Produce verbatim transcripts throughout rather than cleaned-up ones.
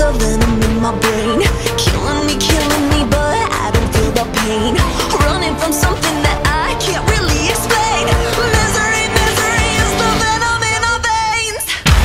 the venom in my brain. Killing me, killing me, but I don't feel the pain. Running from something that I can't really explain. Misery, misery is the venom in our veins.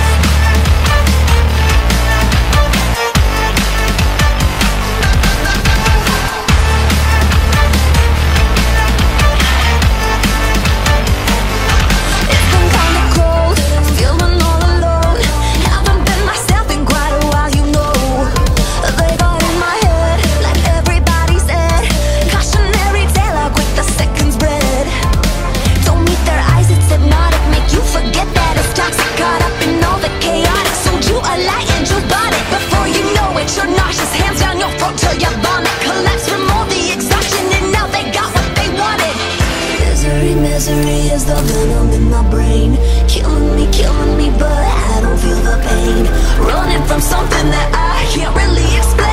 It's been kinda cold, feeling all alone. Haven't been myself in quite a while, you know. They got in my head, like everybody said. Cautionary tale, how quick the seconds spread. Don't meet their eyes, it's hypnotic. Make you forget that it's toxic. Caught up in all the chaotic. Sold you a lie and you bought it. Before you know it, you're nauseous. Hands down your throat till you vomit. Collapse from all the exhaustion, and now they got what they wanted. Misery, misery is the venom in my brain. Killing me, killing me, but I don't feel the pain. Running from something that I can't really explain.